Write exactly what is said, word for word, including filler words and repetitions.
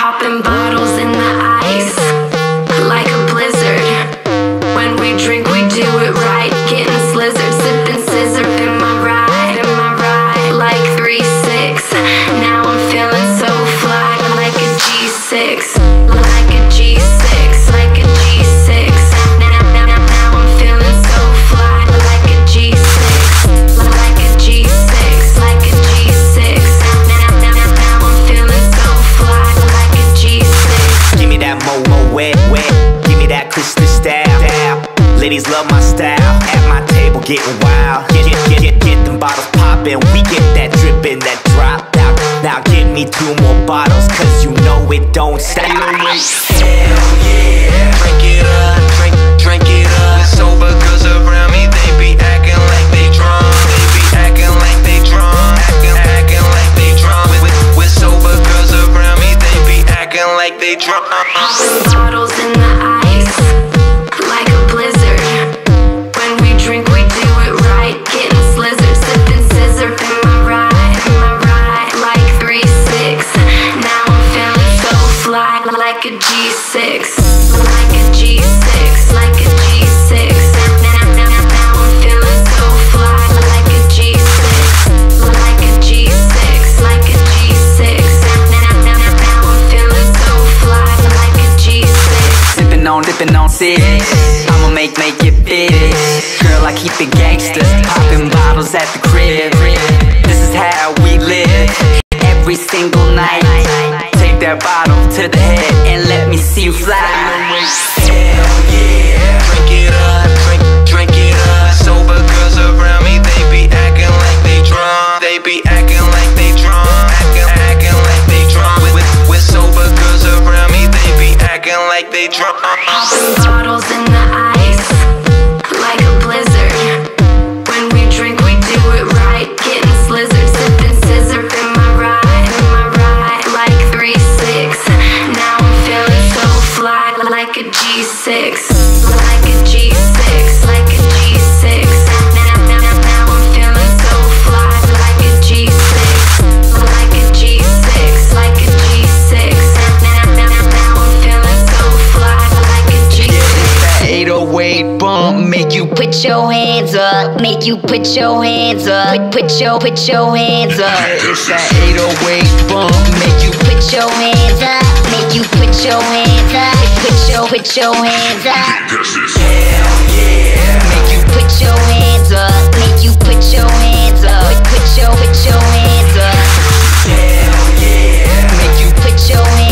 Popping bottles in the ice like a blizzard. When we drink, we do it right. Getting slizzard, sipping scissor in my ride, in my ride like three six. Now I'm feeling so fly like a G six, like a G six, like a G six. Now, now, now, now I'm feeling so fly like a G six, like a G six, like a G six. Now, now, now, now I'm feeling so fly like a G six. Give me that mo-mo wet, wet. Give me that crystal style. Ladies love my style. At my table getting wild. Get, get, get, get, get them bottles poppin'. We get that drippin', that drop out. Now give me two more bottles, cause you know it don't stop. Hell yeah, drink it up, drink, drink it up. Sober girls around me, they be acting like they drunk. They be acting like they drunk, acting, acting like they drunk. With, with, with sober girls around me, they be acting like they drunk. Popping bottles in the ice like a blizzard. When we drink, we do it right. Getting slizzard, sipping scissor in my ride, in my ride like three six. Now I'm feeling so fly like a G six, like a G six, like a G six. Now, now, now, now I'm feeling so fly like a G six, like a G six, like a G six. Now, now, now, now I'm feeling so fly like a G six. Sippin' on, dippin' on six. I'ma make, make it big. Girl, I keep it gangsta. Poppin' bottles at the crib. This is how we live. Every single night. Take that bottle to the head and let me see you fly. Hell yeah, drink it up, drink, drink it up. Sober girls around me, they be acting like they drunk. They be acting like they drunk, acting, acting like they drunk. With, with, with sober girls around me, they be acting like they drunk. Popping bottles in the ice like a blizzard. When we drink, we do it right. Getting slizzard, sipping scissor in my ride, in my ride like three six. Now I'm feeling so fly like a G six, like a G six, like a G six. Now, now, now, now I'm feeling so fly like a G six, like a G six, like a G six. Now, now, now, now I'm feeling so fly like a G six. eight oh eight bump make you Put your hands up, make you put your hands up. Put your, put your hands up. It's that eight oh eight bump make you Put your hands up, make you put your hands up. Put your, put your hands up. Hell yeah, Make you put your hands up, make you put your hands up. Put your, put your hands up. hell yeah, Make you put your hands